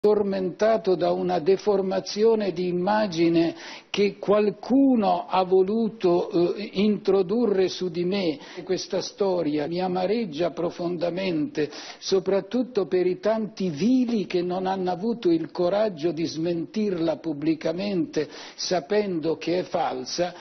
tormentato da una deformazione di immagine che qualcuno ha voluto introdurre su di me. Questa storia mi amareggia profondamente, soprattutto per i tanti vili che non hanno avuto il coraggio di smentirla pubblicamente sapendo che è falsa.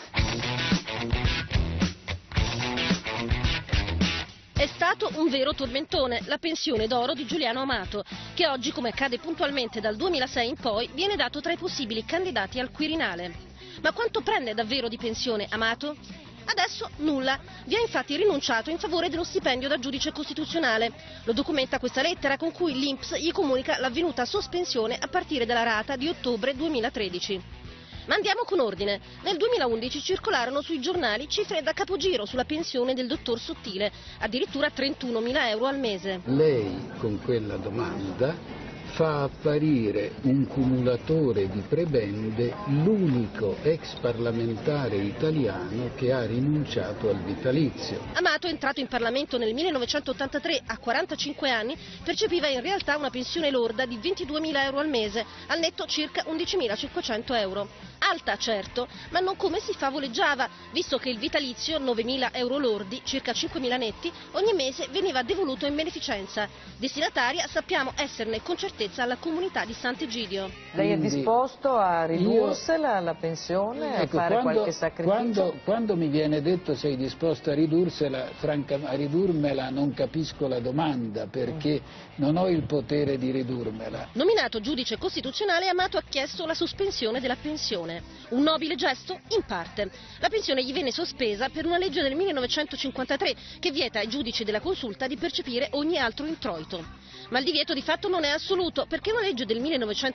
È stato un vero tormentone, la pensione d'oro di Giuliano Amato, che oggi, come accade puntualmente dal 2006 in poi, viene dato tra i possibili candidati al Quirinale. Ma quanto prende davvero di pensione Amato? Adesso nulla. Vi ha infatti rinunciato in favore dello stipendio da giudice costituzionale. Lo documenta questa lettera con cui l'INPS gli comunica l'avvenuta sospensione a partire dalla rata di ottobre 2013. Ma andiamo con ordine. Nel 2011 circolarono sui giornali cifre da capogiro sulla pensione del dottor Sottile, addirittura 31.000 euro al mese. Lei con quella domanda fa apparire un cumulatore di prebende l'unico ex parlamentare italiano che ha rinunciato al vitalizio. Amato, entrato in Parlamento nel 1983 a 45 anni, percepiva in realtà una pensione lorda di 22.000 euro al mese, al netto circa 11.500 euro. Alta, certo, ma non come si favoleggiava, visto che il vitalizio, 9.000 euro lordi, circa 5.000 netti, ogni mese veniva devoluto in beneficenza. Destinataria sappiamo esserne con certezza la comunità di Sant'Egidio. Lei è disposto a ridursela la pensione, a fare qualche sacrificio? Quando mi viene detto sei disposto a ridursela, a ridurmela, non capisco la domanda, perché non ho il potere di ridurmela. Nominato giudice costituzionale, Amato ha chiesto la sospensione della pensione. Un nobile gesto? In parte. La pensione gli venne sospesa per una legge del 1953 che vieta ai giudici della consulta di percepire ogni altro introito. Ma il divieto di fatto non è assoluto, perché una legge del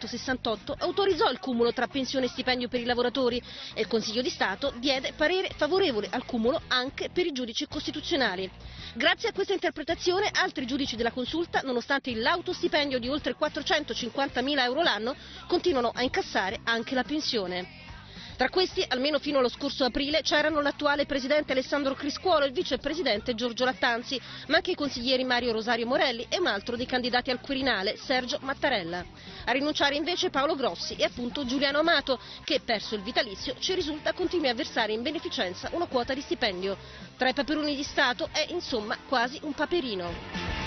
1968 autorizzò il cumulo tra pensione e stipendio per i lavoratori e il Consiglio di Stato diede parere favorevole al cumulo anche per i giudici costituzionali. Grazie a questa interpretazione altri giudici della consulta, nonostante il lauto stipendio di oltre 450.000 euro l'anno, continuano a incassare anche la pensione. Tra questi, almeno fino allo scorso aprile, c'erano l'attuale presidente Alessandro Criscuolo e il vicepresidente Giorgio Lattanzi, ma anche i consiglieri Mario Rosario Morelli e un altro dei candidati al Quirinale, Sergio Mattarella. A rinunciare invece Paolo Grossi e appunto Giuliano Amato, che, perso il vitalizio, ci risulta continui a versare in beneficenza una quota di stipendio. Tra i paperoni di Stato è insomma quasi un paperino.